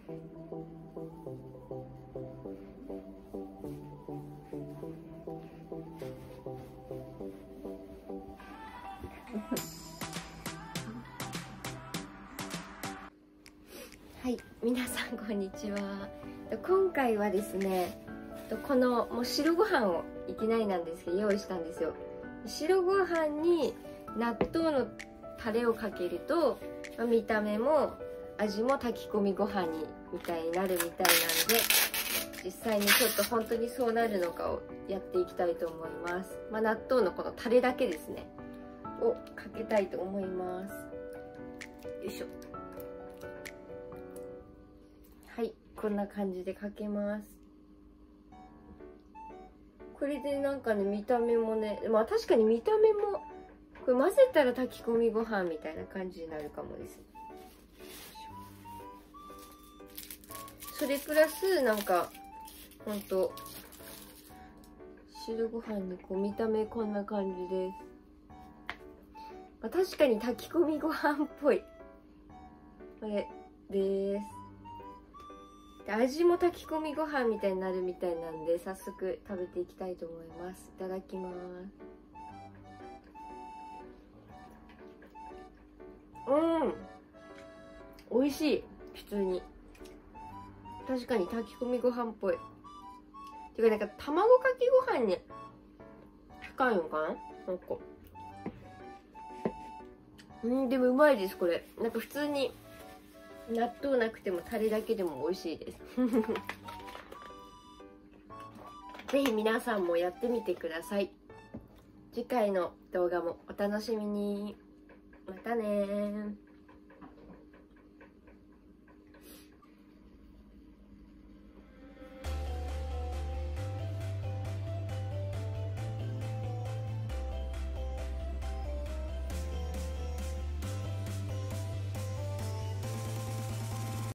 はい、皆さんこんにちは。今回はですね、このもう白ご飯をいきなりなんですけど用意したんですよ。白ご飯に納豆のタレをかけると、見た目も味も炊き込みご飯にみたいになるみたいなんで、実際にちょっと本当にそうなるのかをやっていきたいと思います。納豆のこのタレだけですねをかけたいと思います。よいしょ。はい、こんな感じでかけます。これでなんかね、見た目もね、確かに見た目もこれ混ぜたら炊き込みご飯みたいな感じになるかもです。それプラスなんかほんと白ご飯にこう見た目こんな感じです。確かに炊き込みご飯っぽいこれです。味も炊き込みご飯みたいになるみたいなんで、早速食べていきたいと思います。いただきます。美味しい。普通に確かに炊き込みご飯っぽい。てかなんか卵かけご飯に近いのかな、なんかでもうまいです。これなんか普通に納豆なくてもタレだけでも美味しいですぜひ皆さんもやってみてください。次回の動画もお楽しみに。またねー。